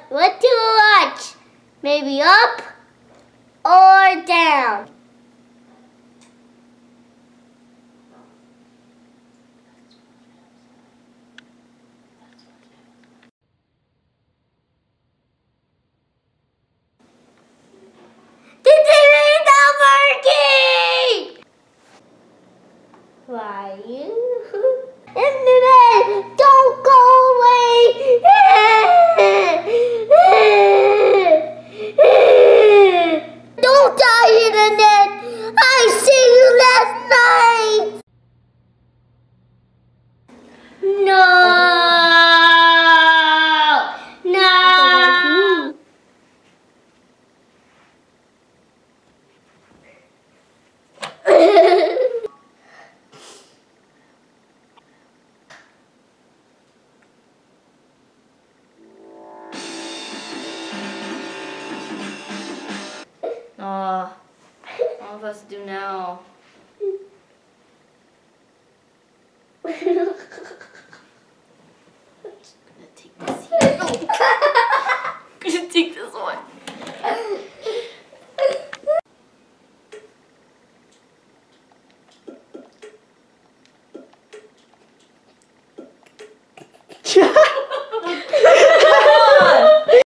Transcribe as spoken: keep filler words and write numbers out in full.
What to watch? Maybe up or down? The T V's not working! Why you? Internet, don't go away! Don't die, Internet! I see you last night! No! No! Aw, all of us do now. Oh. I'm gonna take this here. No. I'm gonna take this one.